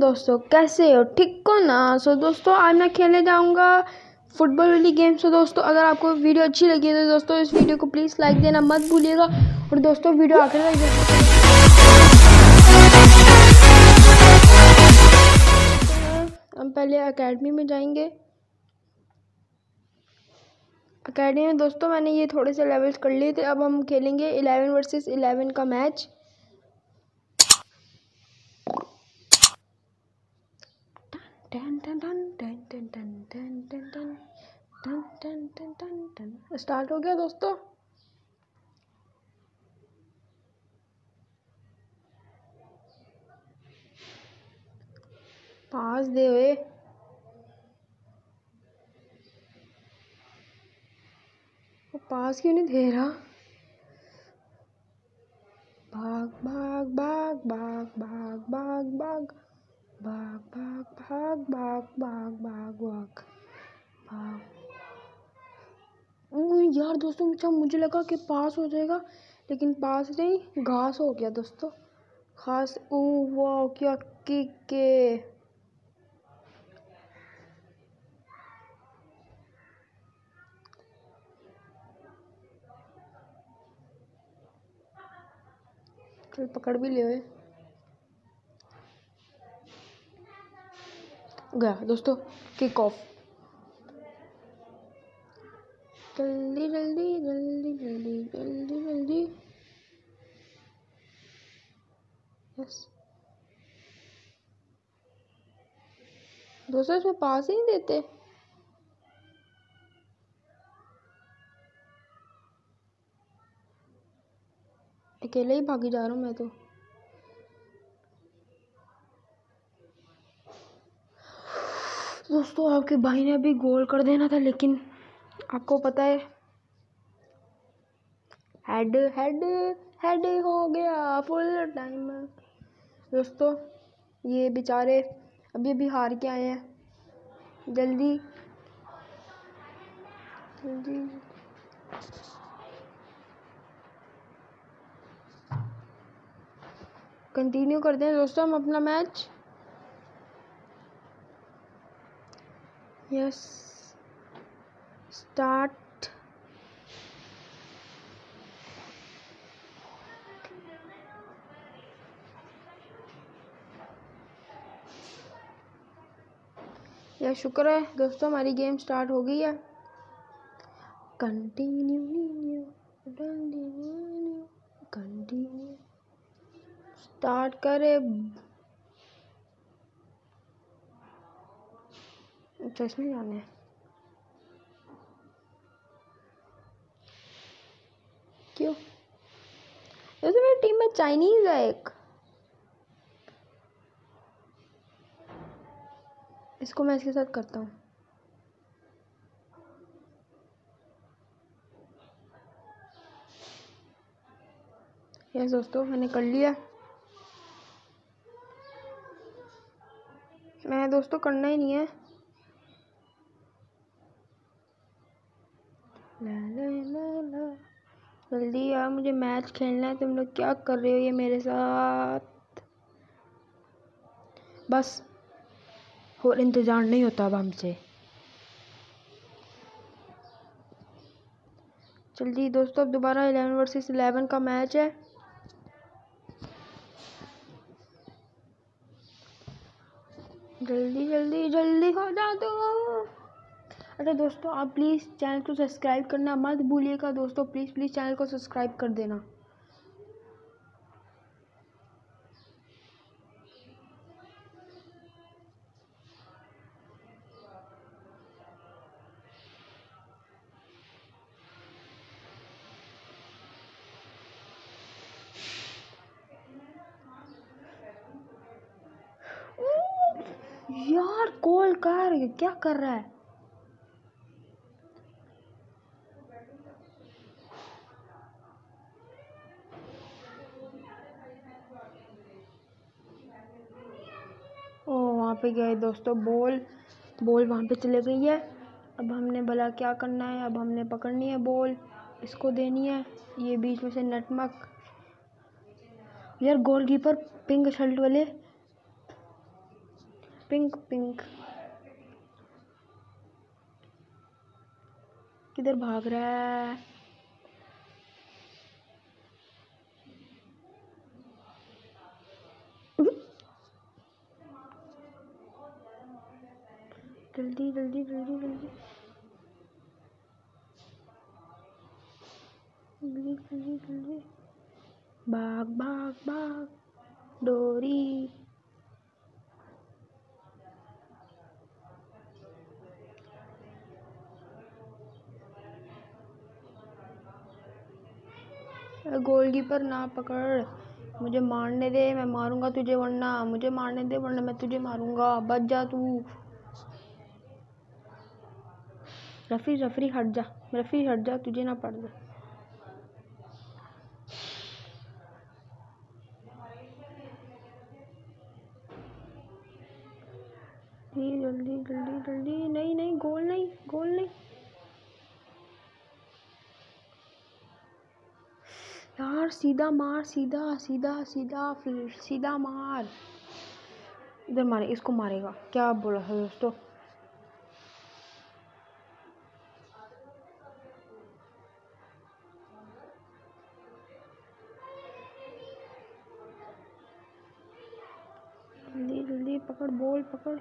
दोस्तों, कैसे हो? ठीक हो ना? सो दोस्तों, आज मैं खेलने जाऊंगा फुटबॉल वाली गेम। सो दोस्तों, अगर आपको वीडियो अच्छी लगी है तो दोस्तों इस वीडियो को प्लीज़ लाइक देना मत भूलिएगा। और दोस्तों वीडियो आखिर तक देखिए। हम पहले एकेडमी में जाएंगे। एकेडमी में दोस्तों मैंने ये थोड़े से लेवल्स कर लिए थे। अब हम खेलेंगे 11 वर्सेस 11 का मैच। स्टार्ट हो गया दोस्तों। पास दे हुए वो पास क्यों नहीं दे रहा? भाग भाग भाग भाग भाग भाग भाग भाग भाग भाग भाग भाग भाग भाग भाग। यार दोस्तों, मुझे लगा कि पास हो जाएगा, लेकिन पास नहीं, घास हो गया दोस्तों। घास। वाह, क्या किक है! चल पकड़ भी ले गया दोस्तों। Kick off. जल्दी जल्दी जल्दी जल्दी जल्दी जल्दी। यस दोस्तों, इसमें पास ही नहीं देते। अकेले ही भागी जा रहा हूँ मैं तो। दोस्तों, आपके भाई ने अभी गोल कर देना था, लेकिन आपको पता है हेड हेड हेड हो गया फुल टाइम। दोस्तों, ये बेचारे अभी हार के आए हैं। जल्दी जल्दी। कंटिन्यू करते हैं दोस्तों हम अपना मैच। Yes, start. यह शुक्र है दोस्तों, हमारी गेम स्टार्ट हो गई है। कंटिन्यू कंटिन्यू स्टार्ट करे। चश्मे जाने हैं। क्यों? वैसे मेरी टीम में चाइनीज है एक। इसको मैं इसके साथ करता हूँ। यस दोस्तों, मैंने कर लिया। मैं दोस्तों करना ही नहीं है। ला ला ला ला। जल्दी यार, मुझे मैच खेलना है। तुम लोग क्या कर रहे हो ये मेरे साथ? बस और इंतजार नहीं होता अब हमसे। जल्दी दोस्तों, अब दोबारा 11 वर्सेस 11 का मैच है। जल्दी जल्दी जल्दी हो जा दो। अरे दोस्तों, आप प्लीज़ चैनल को सब्सक्राइब करना मत भूलिएगा दोस्तों। प्लीज़ प्लीज़ चैनल को सब्सक्राइब कर देना। यार गोल क्या कर रहा है? ओ, वहाँ पे गए दोस्तों। बॉल वहाँ पे चले गई है। अब हमने भला क्या करना है? अब हमने पकड़नी है बॉल, इसको देनी है। ये बीच में से नटमक। यार गोलकीपर पिंक शर्ट वाले पिंक पिंक। किधर भाग रहा है? जल्दी जल्दी जल्दी जल्दी जल्दी जल्दी जल्दी, भाग भाग भाग डोरी। गोलकीपर ना पकड़, मुझे मारने दे, मैं मारूंगा तुझे, वरना मुझे मारने दे वरना मैं तुझे मारूंगा, बच जा तू। रफरी हट जा, रफरी हट जा, तुझे ना पड़ जाए। जल्दी जल्दी जल्दी, नहीं नहीं, गोल नहीं, गोल नहीं यार, सीधा मार, सीधा सीधा सीधा सीधा मार। इधर मारे, इसको मारेगा, क्या बोला है दोस्तों। जल्दी जल्दी पकड़, बॉल पकड़।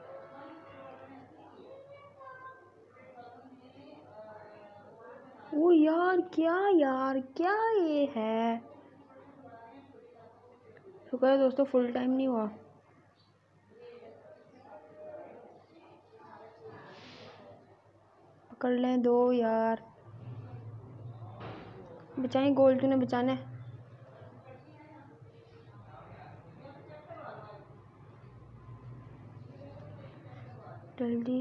ओ यार, क्या ये है। शुक्र है दोस्तों फुल टाइम नहीं हुआ। पकड़ लें दो यार, बचाएं, गोल तूने बचाना है। जल्दी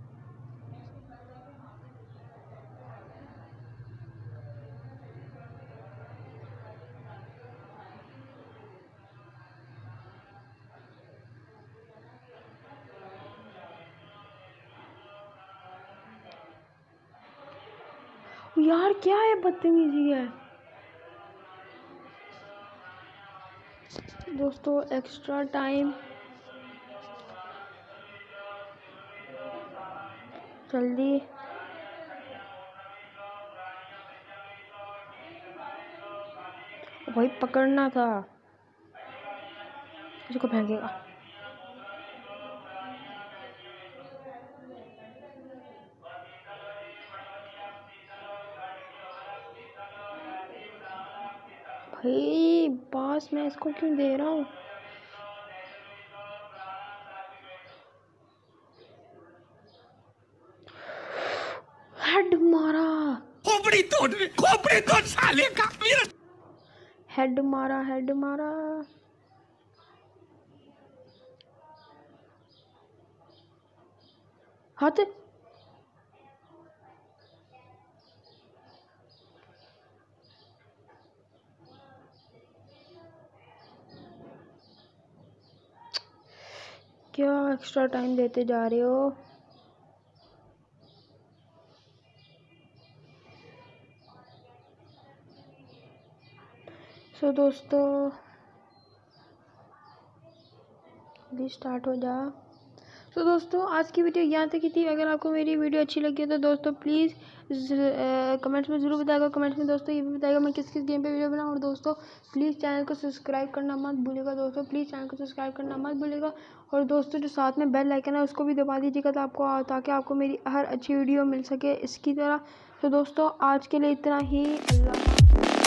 यार, क्या है, बदतमीजी है दोस्तों। एक्स्ट्रा टाइम, जल्दी भाई, पकड़ना था, इसको फेंकेगा। भाई पास मैं इसको क्यों दे रहा हूँ। हेड मारा, खोपड़ी तोड़ साले का। हेड मारा, हेड मारा। हाथ, क्या एक्स्ट्रा टाइम देते जा रहे हो। सो दोस्तों अभी स्टार्ट हो जा। तो दोस्तों आज की वीडियो यहाँ तक ही थी। अगर आपको मेरी वीडियो अच्छी लगी है तो दोस्तों प्लीज़ कमेंट्स में ज़रूर बताएगा। कमेंट्स में दोस्तों ये भी बताएगा मैं किस किस गेम पे वीडियो बनाऊँ। और दोस्तों प्लीज़ चैनल को सब्सक्राइब करना मत भूलिएगा। दोस्तों प्लीज़ चैनल को सब्सक्राइब करना मत भूलिएगा। और दोस्तों जो साथ में बेल आइकन है उसको भी दबा दीजिएगा ताकि आपको मेरी हर अच्छी वीडियो मिल सके इसकी तरह। तो दोस्तों आज के लिए इतना ही। अल्लाह।